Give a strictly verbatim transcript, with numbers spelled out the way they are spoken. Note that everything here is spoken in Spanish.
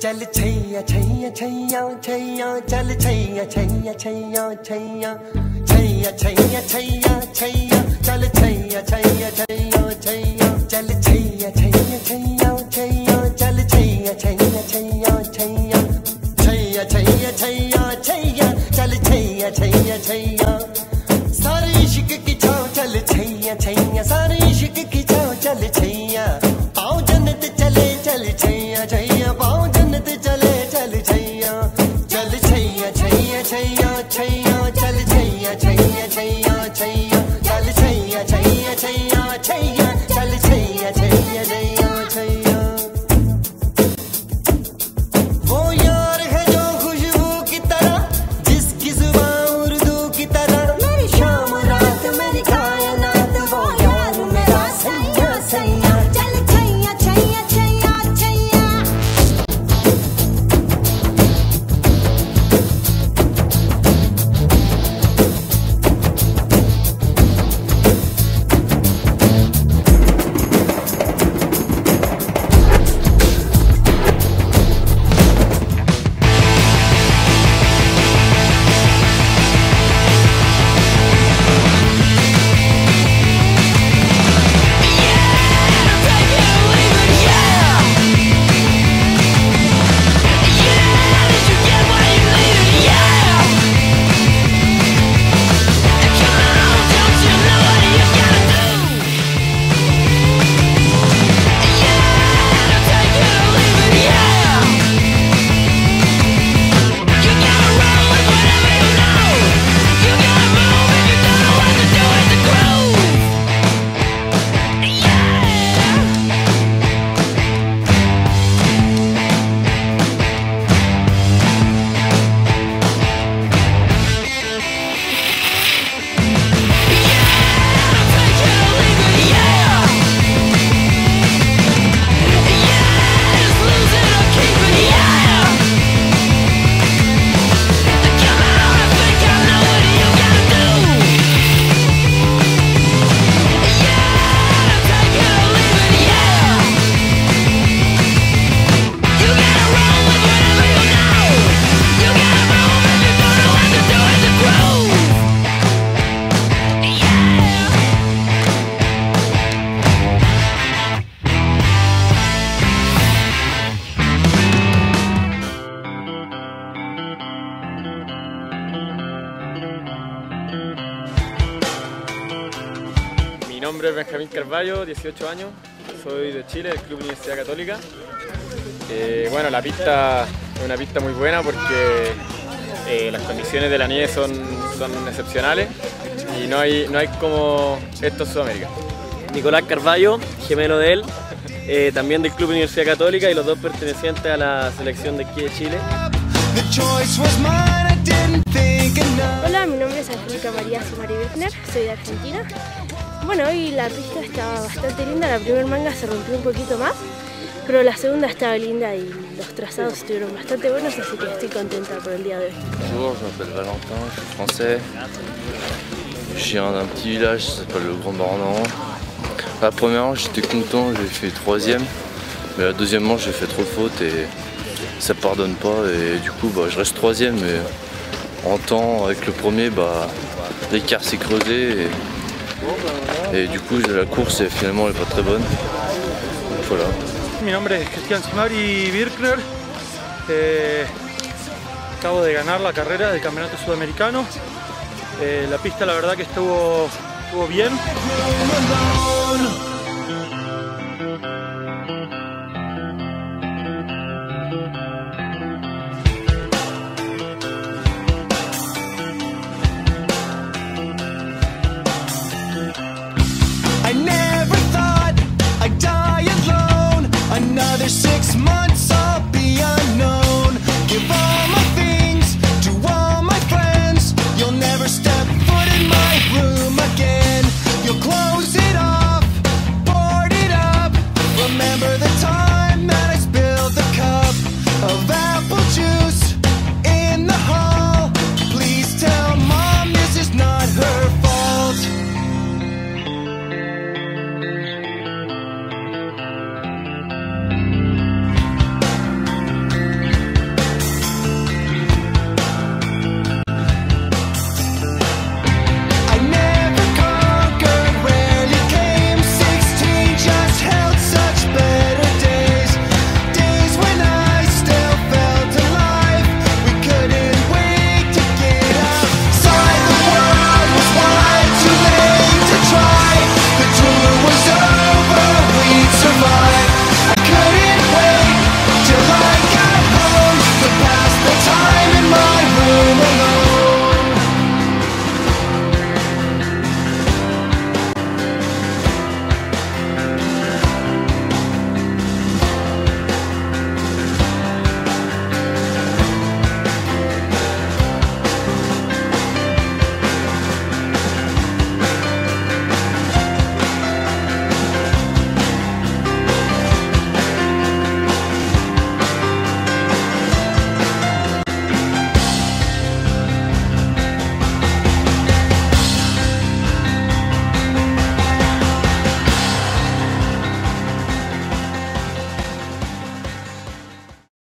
चल छैया छैया छैया छैया चल छैया छैया छैया छैया छैया छैया छैया छैया चल छैया छैया छैया छैया चल छैया छैया छैया छैया चल छैया छैया छैया छैया छैया छैया छैया छैया चल छैया छैया छैया सारे इश्क की छाव चल छैया छैया सारे इश्क की छाव चल छैया पाओ जन्नत चले चल छैया छैया पाओ जन्नत चले चल छैया चल छैया छैया छैया छैया चल छैया छैया छैया छैया चल छैया छैया छैया छैया चल छैया छैया छैया छैया वो यार है जो खुशबू की तरह जिसकी जुबान उर्दू की तरह मेरी शाम रात मेरी कायनात वो यार मेरा सैया सैया चल छैया छैया छैया Chaiyya Mi nombre es Benjamín Carballo, dieciocho años, soy de Chile, del Club Universidad Católica. Eh, bueno, la pista es una pista muy buena porque eh, las condiciones de la nieve son, son excepcionales y no hay, no hay como esto en Sudamérica. Nicolás Carballo, gemelo de él, eh, también del Club Universidad Católica y los dos pertenecientes a la selección de aquí de Chile. Hola, mi nombre es Angélica María Simari Birchner, soy de Argentina. Bueno, hoy la pista estaba bastante linda, la primera manga se rompió un poquito más, pero la segunda estaba linda y los trazados estuvieron bastante buenos, así que estoy contenta por el día de hoy. Bonjour, je m'appelle Valentin, je suis français. Je viens d'un petit village qui s'appelle le Grand Bornand. La première, j'étais content, j'ai fait troisième, mais la deuxième manche, j'ai fait trop de fautes et ça pardonne pas. Et du coup, bah, je reste troisième, mais en temps, avec le premier, bah, l'écart s'est creusé. Et, et du coup, la course, finalement, elle n'est pas très bonne. Donc, voilà. Mi nombre es Cristian Simari Birchner. Eh, acabo de ganar la carrera del Campeonato Sudamericano. Eh, la pista, la verdad, que estuvo, estuvo bien.